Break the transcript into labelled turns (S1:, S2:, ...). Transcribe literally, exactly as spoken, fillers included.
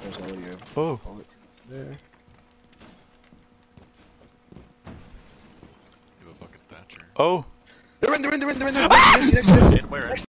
S1: There's already a
S2: Oh.
S1: bullet there.
S3: You have a fucking Thatcher.
S2: Oh.
S1: They're in, they're in, they're in, they're in, they're in. Next, next, next, next,
S3: In where?
S1: next.